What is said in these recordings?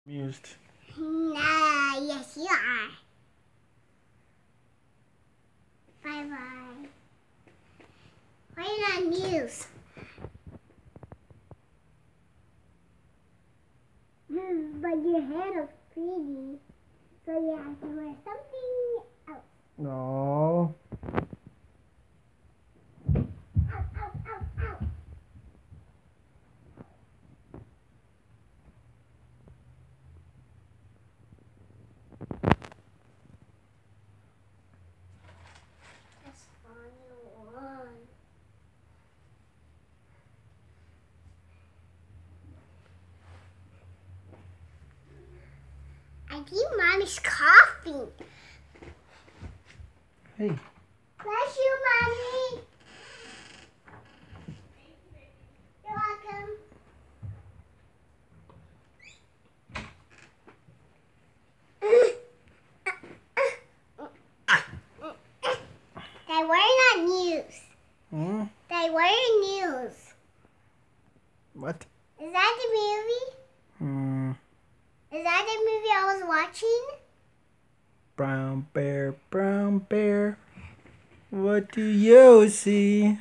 Amused. Nah, yes you are. Bye-bye. Why are you not amused? But your hair looks pretty, so you have to wear something else. No. Ow, ow, ow, ow. That's funny one. I think Mommy's coughing. Hey. Bless you, Mommy. You're welcome. They were not news. Hmm? They were news. What? Is that the movie? Hmm. Is that the movie I was watching? Brown bear, what do you see?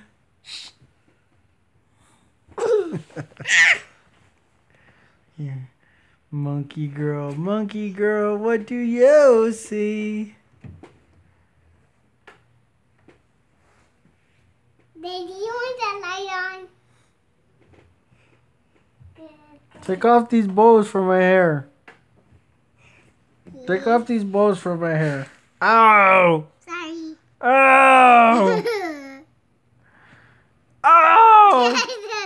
Yeah. Monkey girl, what do you see? Baby, you want that light on? Take off these bows from my hair. Take off these bows from my hair. Ow! Sorry. Ow! Ow!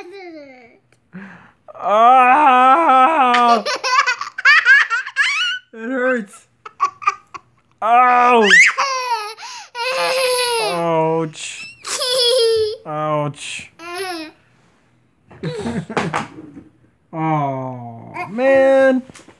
Ow! It hurts. Ow! Ouch. Ouch. Oh, man.